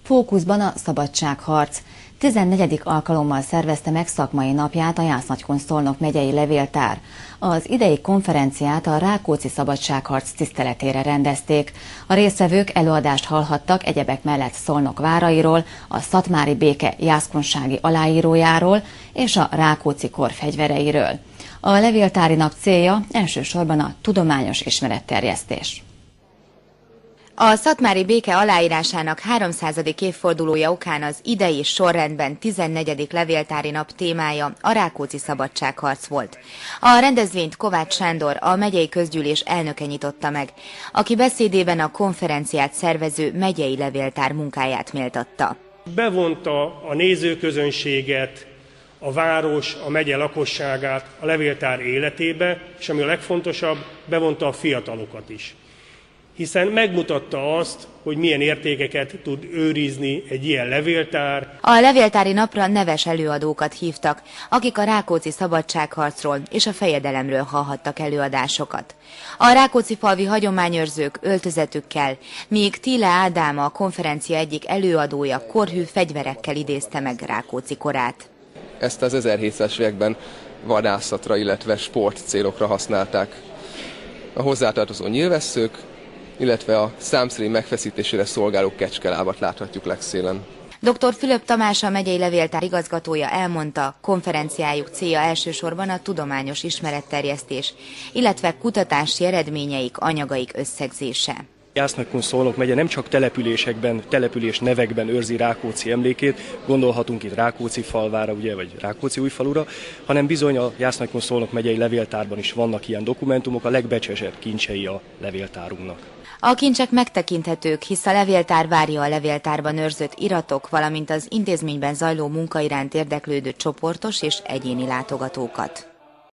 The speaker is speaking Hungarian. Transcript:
Fókuszban a szabadságharc. 14. alkalommal szervezte meg szakmai napját a Jász-Nagykun-Szolnok megyei levéltár. Az idei konferenciát a Rákóczi szabadságharc tiszteletére rendezték. A résztvevők előadást hallhattak egyebek mellett Szolnok várairól, a szatmári béke jászkunsági aláírójáról és a Rákóczi kor fegyvereiről. A levéltári nap célja elsősorban a tudományos ismeretterjesztés. A szatmári béke aláírásának 300. évfordulója okán az idei sorrendben 14. levéltári nap témája a Rákóczi szabadságharc volt. A rendezvényt Kovács Sándor, a megyei közgyűlés elnöke nyitotta meg, aki beszédében a konferenciát szervező megyei levéltár munkáját méltatta. Bevonta a nézőközönséget, a város, a megye lakosságát a levéltár életébe, és ami a legfontosabb, bevonta a fiatalokat is. Hiszen megmutatta azt, hogy milyen értékeket tud őrizni egy ilyen levéltár. A levéltári napra neves előadókat hívtak, akik a Rákóczi szabadságharcról és a fejedelemről hallhattak előadásokat. A rákóczifalvi hagyományőrzők öltözetükkel, míg Thiele Ádám, a konferencia egyik előadója korhű fegyverekkel idézte meg Rákóczi korát. Ezt az 1700-es években vadászatra, illetve sport célokra használták. A hozzátartozó nyilvesszők, illetve a számszerű megfeszítésére szolgáló kecskelábat láthatjuk legszélen. Dr. Fülöp Tamás, a megyei levéltár igazgatója elmondta, konferenciájuk célja elsősorban a tudományos ismeretterjesztés, illetve kutatási eredményeik, anyagaik összegzése. Jász-Nagykun-Szolnok megye nem csak településekben, település nevekben őrzi Rákóczi emlékét, gondolhatunk itt Rákóczifalvára, ugye, vagy Rákóczi-Újfalura, hanem bizony a Jász-Nagykun-Szolnok megyei levéltárban is vannak ilyen dokumentumok, a legbecsesebb kincsei a levéltárunknak. A kincsek megtekinthetők, hisz a levéltár várja a levéltárban őrzött iratok, valamint az intézményben zajló munka iránt érdeklődő csoportos és egyéni látogatókat.